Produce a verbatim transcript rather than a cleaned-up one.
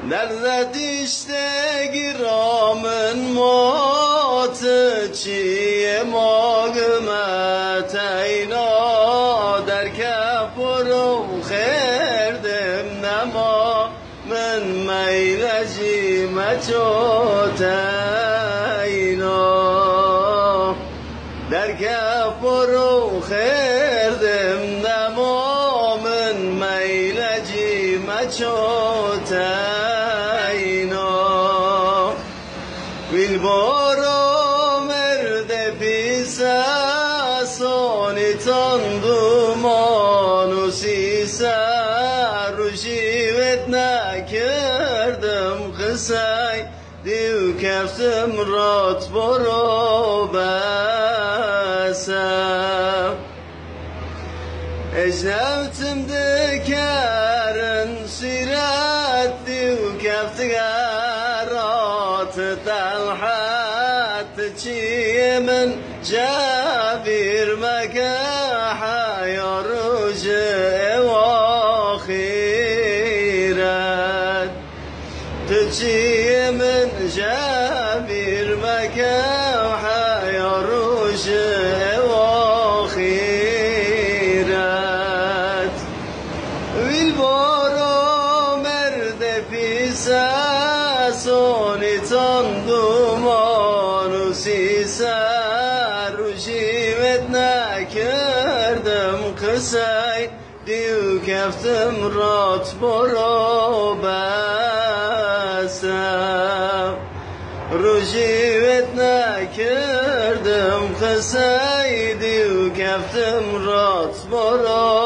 Nerede işte giramın matı çiye mağıma teyna derke purum kherdim nema من میلجی مچوتینا در کفرو خردم نما من میلجی مچوتینا ویل بارا مرد پیسه سانی تندومان و سیسه روشیوت نکردم قصای دیو کفتم رات برو بسم اجنبتم دکرن سیرت دیو کفتگرات تلحت چیه من جابیر مکاحا یا رجع واخیرت تجي من جابر مكاحا يا رجع واخيرات والبارا مرد في ساسوني تندومان وسيسار وجيبتنا كردم قساي دیو کفتم رات برو بسم روژیوت نکردم قصای دیو کفتم رات برو